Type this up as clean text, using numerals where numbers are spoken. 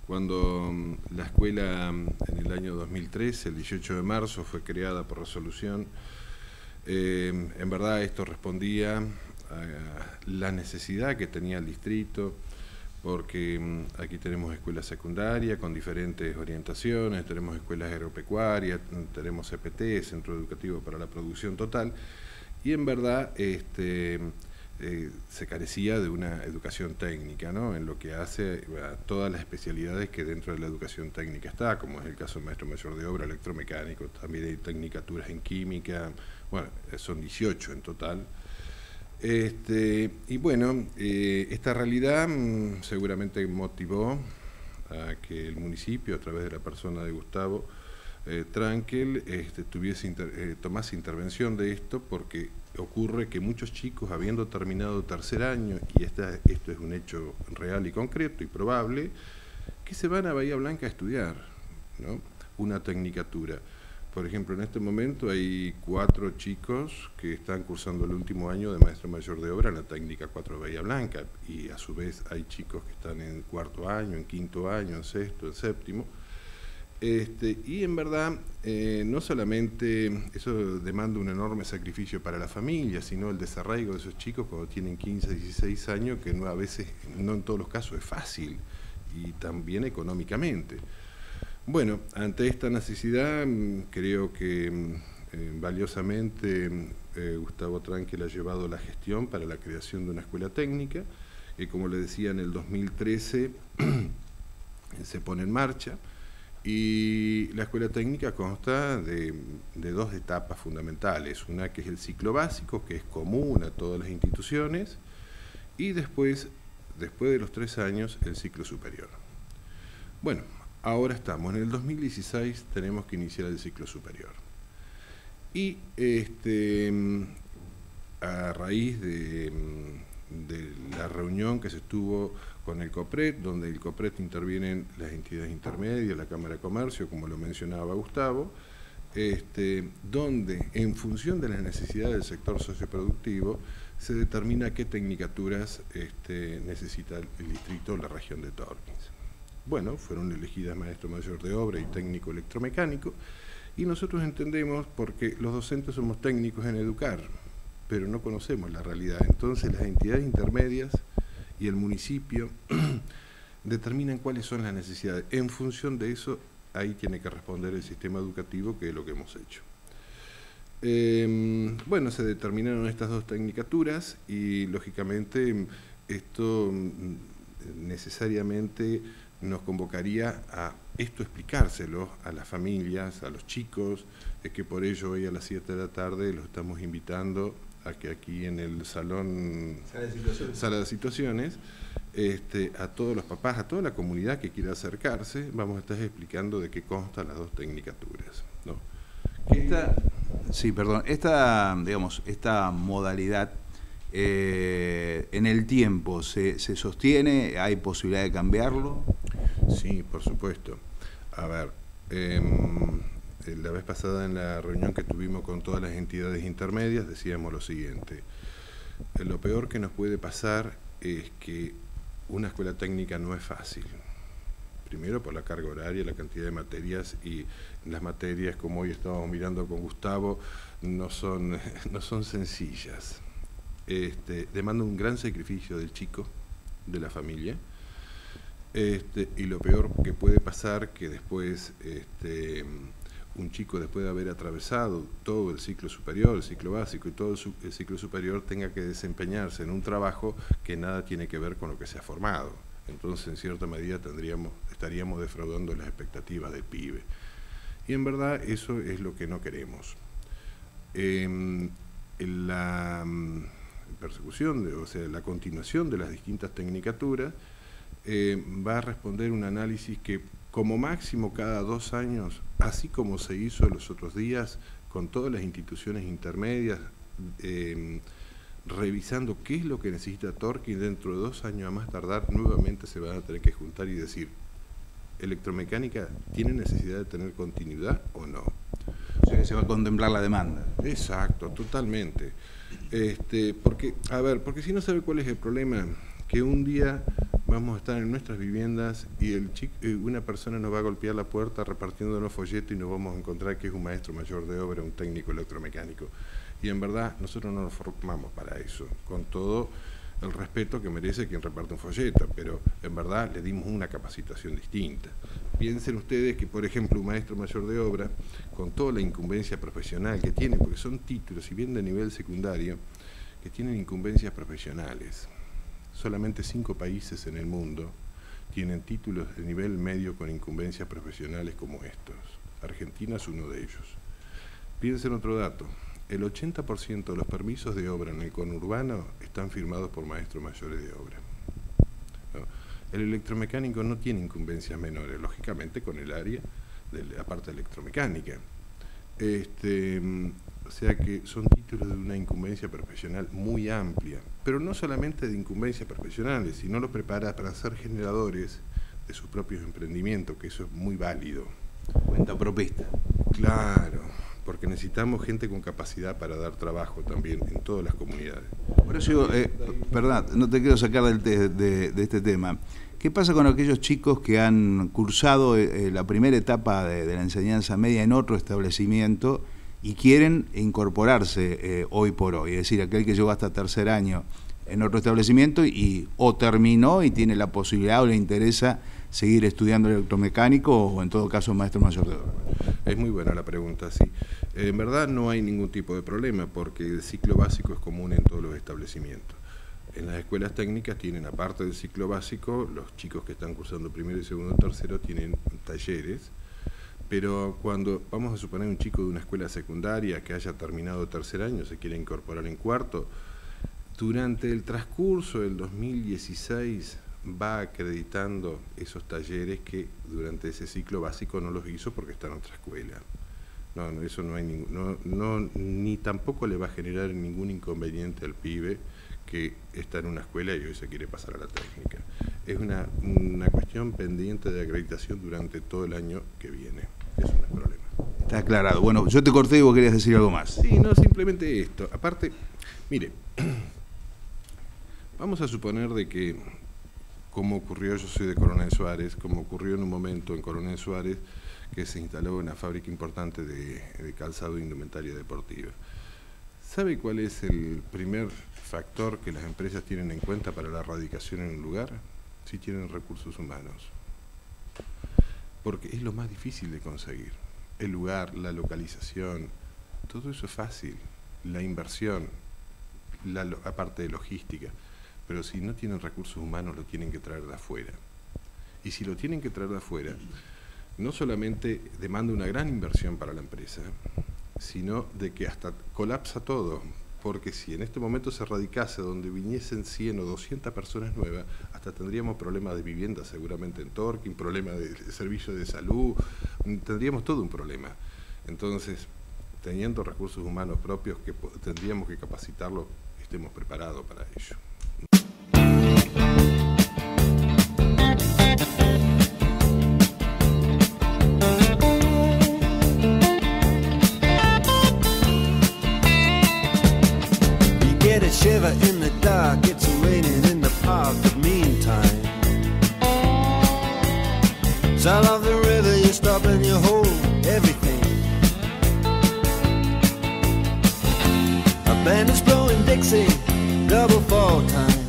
cuando la escuela en el año 2013, el 18 de marzo, fue creada por resolución. En verdad esto respondía a la necesidad que tenía el distrito, porque aquí tenemos escuelas secundarias con diferentes orientaciones, tenemos escuelas agropecuarias, tenemos CPT, Centro Educativo para la Producción Total, y en verdad se carecía de una educación técnica, ¿no?, en lo que hace a todas las especialidades que dentro de la educación técnica está, como es el caso de maestro mayor de obra, electromecánico, también hay tecnicaturas en química, bueno, son 18 en total. Y bueno, esta realidad seguramente motivó a que el municipio, a través de la persona de Gustavo Trankel, tomase intervención de esto, porque ocurre que muchos chicos, habiendo terminado tercer año, y esto es un hecho real y concreto y probable, que se van a Bahía Blanca a estudiar, ¿no?, una tecnicatura. Por ejemplo, en este momento hay 4 chicos que están cursando el último año de maestro mayor de obra en la técnica 4 de Bahía Blanca, y a su vez hay chicos que están en cuarto año, en quinto año, en sexto, en séptimo. Y en verdad, no solamente eso demanda un enorme sacrificio para la familia, sino el desarraigo de esos chicos cuando tienen 15, 16 años, que a veces, no en todos los casos, es fácil, y también económicamente. Bueno, ante esta necesidad, creo que valiosamente Gustavo Trankel ha llevado la gestión para la creación de una escuela técnica, que, como le decía, en el 2013 se pone en marcha. Y la escuela técnica consta de 2 etapas fundamentales, una que es el ciclo básico, que es común a todas las instituciones, y después de los 3 años, el ciclo superior. Bueno, ahora estamos en el 2016, tenemos que iniciar el ciclo superior. Y a raíz de la reunión que se estuvo con el COPRET, donde el COPRET intervienen las entidades intermedias, la Cámara de Comercio, como lo mencionaba Gustavo, donde en función de las necesidades del sector socioproductivo se determina qué tecnicaturas necesita el distrito o la región de Torkins. Bueno, fueron elegidas maestro mayor de obra y técnico electromecánico, y nosotros entendemos, porque los docentes somos técnicos en educar, pero no conocemos la realidad. Entonces las entidades intermedias y el municipio determinan cuáles son las necesidades. En función de eso, ahí tiene que responder el sistema educativo, que es lo que hemos hecho. Bueno, se determinaron estas 2 tecnicaturas, y lógicamente esto necesariamente nos convocaría a explicárselo a las familias, a los chicos, que por ello hoy a las 7 de la tarde los estamos invitando a que aquí en el salón Sala de Situaciones, a todos los papás, a toda la comunidad que quiera acercarse, vamos a estar explicando de qué constan las 2 tecnicaturas, ¿no? Esta modalidad en el tiempo se sostiene, ¿hay posibilidad de cambiarlo? Sí, por supuesto. A ver, la vez pasada en la reunión que tuvimos con todas las entidades intermedias decíamos lo siguiente: lo peor que nos puede pasar es que una escuela técnica no es fácil. Primero por la carga horaria, la cantidad de materias, y las materias, como hoy estábamos mirando con Gustavo, no son sencillas. Demanda un gran sacrificio del chico, de la familia, y lo peor que puede pasar, que después un chico, después de haber atravesado todo el ciclo superior, el ciclo básico y todo el ciclo superior, tenga que desempeñarse en un trabajo que nada tiene que ver con lo que se ha formado. Entonces, en cierta medida, estaríamos defraudando las expectativas del pibe. Y en verdad eso es lo que no queremos. La persecución, o sea, la continuación de las distintas tecnicaturas va a responder un análisis que, como máximo cada 2 años, así como se hizo los otros días con todas las instituciones intermedias, revisando qué es lo que necesita Torkins, dentro de 2 años a más tardar, nuevamente se van a tener que juntar y decir, ¿electromecánica tiene necesidad de tener continuidad o no? O sea, que se va a contemplar la demanda. Exacto, totalmente. Porque si no, ¿sabe cuál es el problema? Que un día vamos a estar en nuestras viviendas y una persona nos va a golpear la puerta repartiéndonos folletos y nos vamos a encontrar que es un maestro mayor de obra, un técnico electromecánico. Y en verdad nosotros no nos formamos para eso, con todo el respeto que merece quien reparte un folleto, pero en verdad le dimos una capacitación distinta. Piensen ustedes que, por ejemplo, un maestro mayor de obra, con toda la incumbencia profesional que tiene, porque son títulos, si bien de nivel secundario, que tienen incumbencias profesionales. Solamente 5 países en el mundo tienen títulos de nivel medio con incumbencias profesionales como estos. Argentina es uno de ellos. Piensen otro dato. El 80% de los permisos de obra en el conurbano están firmados por maestros mayores de obra. ¿No? El electromecánico no tiene incumbencias menores, lógicamente con el área de la parte electromecánica. O sea que son títulos de una incumbencia profesional muy amplia, pero no solamente de incumbencias profesionales, sino los prepara para ser generadores de sus propios emprendimientos, que eso es muy válido. Cuenta propista. Claro, porque necesitamos gente con capacidad para dar trabajo también en todas las comunidades. Por eso digo, perdón, no te quiero sacar de este tema. ¿Qué pasa con aquellos chicos que han cursado la primera etapa de la enseñanza media en otro establecimiento y quieren incorporarse hoy por hoy? Es decir, aquel que llegó hasta tercer año en otro establecimiento o terminó y tiene la posibilidad o le interesa seguir estudiando electromecánico o en todo caso maestro mayor de obra. Es muy buena la pregunta, sí. En verdad no hay ningún tipo de problema porque el ciclo básico es común en todos los establecimientos. En las escuelas técnicas tienen, aparte del ciclo básico, los chicos que están cursando primero y segundo y tercero tienen talleres, pero cuando vamos a suponer un chico de una escuela secundaria que haya terminado tercer año, se quiere incorporar en cuarto, durante el transcurso del 2016 va acreditando esos talleres que durante ese ciclo básico no los hizo porque está en otra escuela. No, eso no hay ni tampoco le va a generar ningún inconveniente al pibe que está en una escuela y hoy se quiere pasar a la técnica. Es una cuestión pendiente de acreditación durante todo el año que viene. Eso no es problema. Está aclarado. Bueno, yo te corté y vos querías decir algo más. Sí, no, simplemente esto. Aparte, mire, vamos a suponer de que, como ocurrió, yo soy de Coronel Suárez, como ocurrió en un momento en Coronel Suárez, que se instaló una fábrica importante de calzado e indumentaria deportiva. ¿Sabe cuál es el primer factor que las empresas tienen en cuenta para la radicación en un lugar? Si tienen recursos humanos. Porque es lo más difícil de conseguir. El lugar, la localización, todo eso es fácil. La inversión, aparte de logística. Pero si no tienen recursos humanos, lo tienen que traer de afuera. Y si lo tienen que traer de afuera, no solamente demanda una gran inversión para la empresa, sino de que hasta colapsa todo, porque si en este momento se radicase donde viniesen 100 o 200 personas nuevas, hasta tendríamos problemas de vivienda seguramente en Torquín, problemas de servicio de salud, tendríamos todo un problema. Entonces, teniendo recursos humanos propios que tendríamos que capacitarlos, estemos preparados para ello. Shiver in the dark, it's raining in the park, but meantime south of the river you stop and you hold everything. A band is blowing Dixie, double fall time.